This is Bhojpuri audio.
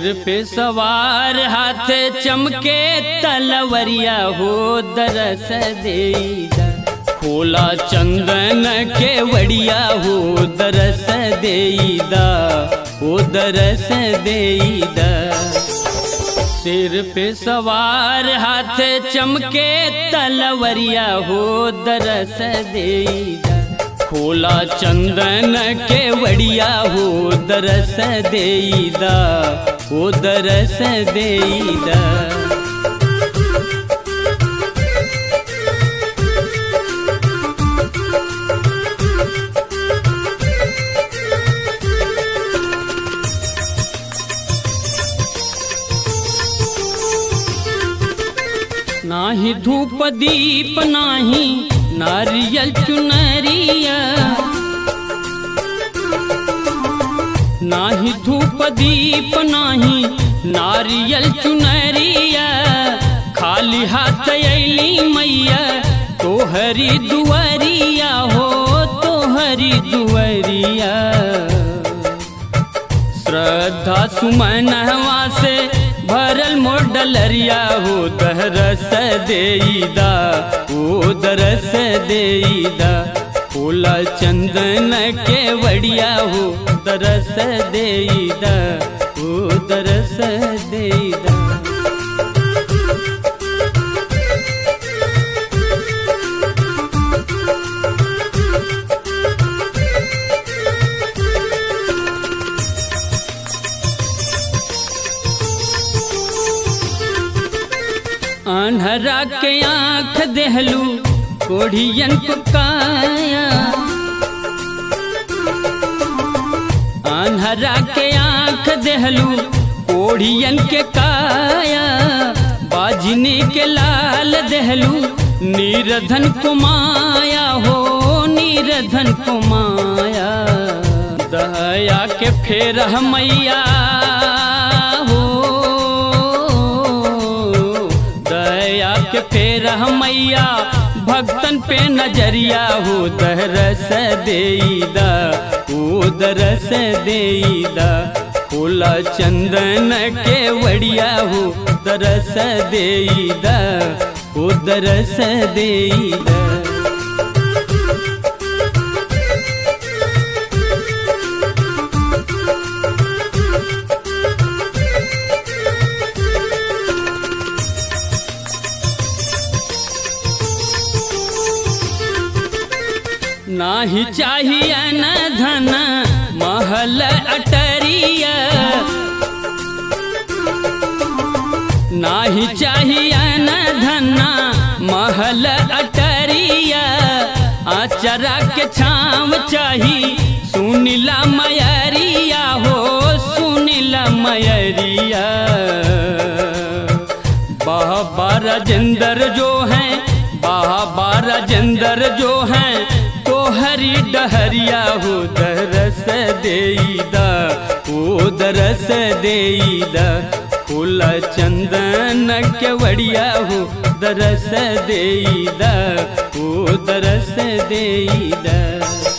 पे सवार हाथ चमके तलवरिया हो दरस देईदा। खोला चंदन के वड़िया हो दरस देईदा, हो दरस देईदा। सिर पे सवार हाथ चमके तलवरिया हो दरस देईदा। खोला चंदन के वड़िया हो दरस देईदा, हो दरस देईदा। नाही धूप दीप नाही नारियल चुनरिया, नाही धूप दीप नाही नारियल चुनरिया। खाली हाथ अइली मैया तोहरी दुआरिया हो, तोहरी दुआरिया। श्रद्धा सुमनवा से भरल मोर डलरिया हो दरस देईदा, हो दरस देईदा। खोला चंदन के वड़िया हो दरस देईदा, हो दरस देईदा। अन्हरा के आँख देहलू कोढ़ियन को काया, अन्हरा के आँख देहलू कोढ़ियन के काया। बाजनी के लाल देहलू नीरधन को माया हो, नीरधन को माया। दया के फेर मैया हो, के फेर मैया भक्तन पे नजरिया हो दरस देईदा, हो दरस देईदा। खोला चंदन के वड़िया हो दरस देईदा, हो दरस देईदा। नाही चाहिए न धन महल अटरिया, नाही चाहिए न धन महल अटरिया। आचरा के छाँव चाही सुनिला मयरिया हो, सुनिला मयरिया। बाबा राजेंद्र जो हैं, बाबा राजेंद्र जो हैं हरी डहरिया हो दरस देईदा, हो दरस देईदा। खोला चंदन के वड़िया हो दरस देईदा, हो दरस देईदा।